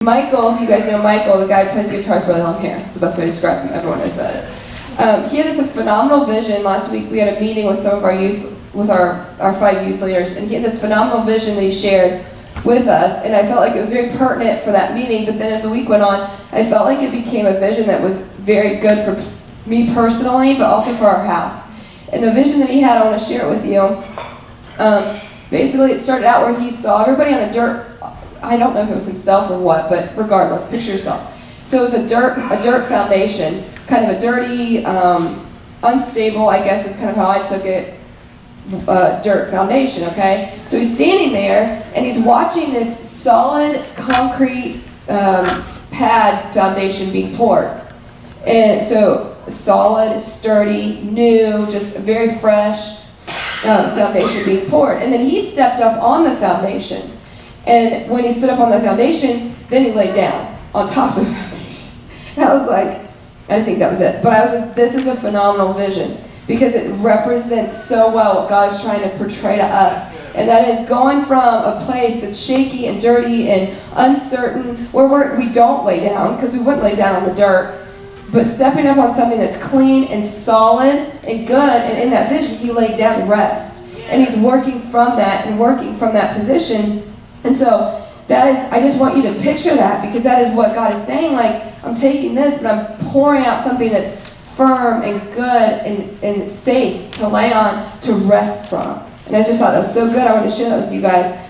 Michael, if you guys know Michael, the guy who plays guitar with really long hair. It's the best way to describe him. Everyone knows that. He had this phenomenal vision. Last week we had a meeting with some of our youth, with our 5 youth leaders, and he had this phenomenal vision that he shared with us, and I felt like it was very pertinent for that meeting, but then as the week went on, I felt like it became a vision that was very good for me personally, but also for our house. And the vision that he had, I want to share it with you. Basically, it started out where he saw everybody on a dirt, I don't know if it was himself or what, but regardless, picture yourself. So it was a dirt foundation, kind of a dirty, unstable, I guess is kind of how I took it, dirt foundation, okay? So he's standing there, and he's watching this solid concrete pad foundation being poured. And so solid, sturdy, new, just very fresh foundation being poured. And then he stepped up on the foundation. And when he stood up on the foundation, then he laid down on top of the foundation. And I was like, I think that was it. But I was like, this is a phenomenal vision because it represents so well what God is trying to portray to us. And that is going from a place that's shaky and dirty and uncertain, where we don't lay down, because we wouldn't lay down on the dirt, but stepping up on something that's clean and solid and good. And in that vision, he laid down to rest. And he's working from that and working from that position. And so that is, I just want you to picture that, because that is what God is saying. Like, I'm taking this, but I'm pouring out something that's firm and good and safe to lay on, to rest from. And I just thought that was so good. I wanted to share that with you guys.